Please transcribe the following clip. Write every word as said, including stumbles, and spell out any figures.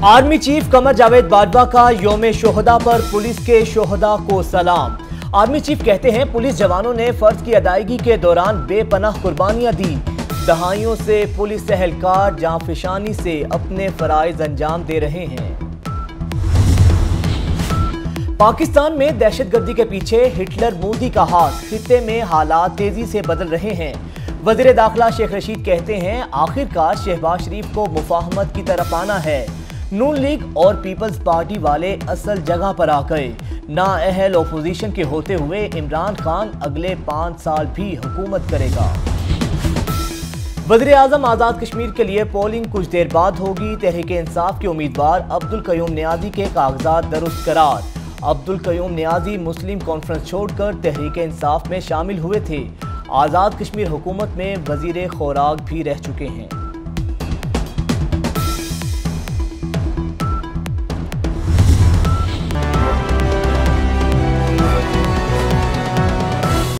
Army chief Qamar Javed Bajwa का यौम शोहदा पर पुलिस के शोहदा को सलाम। आर्मी चीफ कहते हैं पुलिस जवानों ने फर्ज की अदायगी के दौरान बेपनाह कुर्बानियां दी। दहाइयों से पुलिस एहलकार जांफिशानी से अपने फराइज अंजाम दे रहे हैं। पाकिस्तान में दहशतगर्दी के पीछे हिटलर मोदी का हाथ, खित्ते में हालात तेजी से बदल रहे हैं। वज़ीर दाखिला शेख रशीद कहते हैं आखिरकार शहबाज शरीफ को मुफाहमत की तरफ आना है। नून लीग और पीपल्स पार्टी वाले असल जगह पर आ गए। नाअहल ओपोजिशन के होते हुए इमरान खान अगले पाँच साल भी हुकूमत करेगा। वज़ीर आज़म आज़ाद कश्मीर के लिए पोलिंग कुछ देर बाद होगी। तहरीक इंसाफ के उम्मीदवार अब्दुल कयूम नियाज़ी के कागजात दुरुस्त करार। अब्दुल कयूम नियाज़ी मुस्लिम कॉन्फ्रेंस छोड़कर तहरीक इंसाफ में शामिल हुए थे। आज़ाद कश्मीर हुकूमत में वज़ीर खुराक भी रह चुके हैं।